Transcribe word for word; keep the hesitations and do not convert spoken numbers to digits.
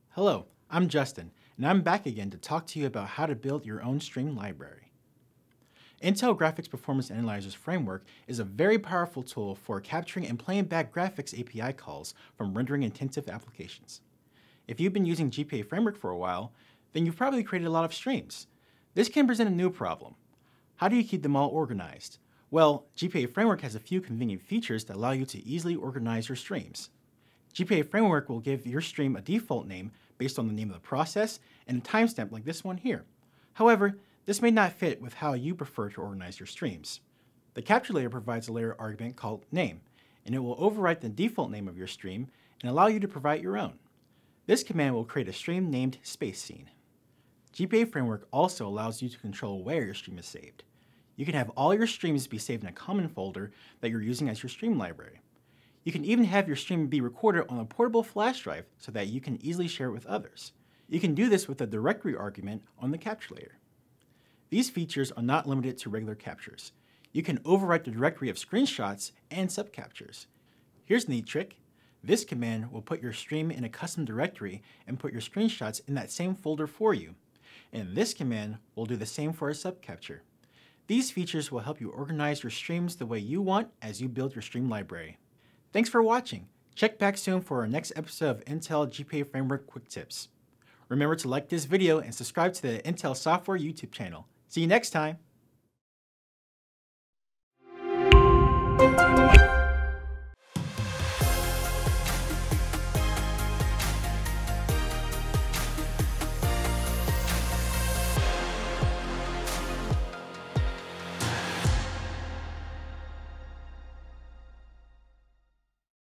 Hello, I'm Justin, and I'm back again to talk to you about how to build your own stream library. Intel Graphics Performance Analyzer's framework is a very powerful tool for capturing and playing back graphics A P I calls from rendering-intensive applications. If you've been using G P A Framework for a while, then you've probably created a lot of streams. This can present a new problem. How do you keep them all organized? Well, G P A Framework has a few convenient features that allow you to easily organize your streams. G P A Framework will give your stream a default name based on the name of the process and a timestamp like this one here. However, this may not fit with how you prefer to organize your streams. The capture layer provides a layer argument called name, and it will overwrite the default name of your stream and allow you to provide your own. This command will create a stream named space scene. G P A Framework also allows you to control where your stream is saved. You can have all your streams be saved in a common folder that you're using as your stream library. You can even have your stream be recorded on a portable flash drive so that you can easily share it with others. You can do this with a directory argument on the capture layer. These features are not limited to regular captures. You can overwrite the directory of screenshots and subcaptures. Here's a neat trick. This command will put your stream in a custom directory and put your screenshots in that same folder for you. And this command will do the same for a subcapture. These features will help you organize your streams the way you want as you build your stream library. Thanks for watching. Check back soon for our next episode of Intel G P A Framework Quick Tips. Remember to like this video and subscribe to the Intel Software YouTube channel. See you next time.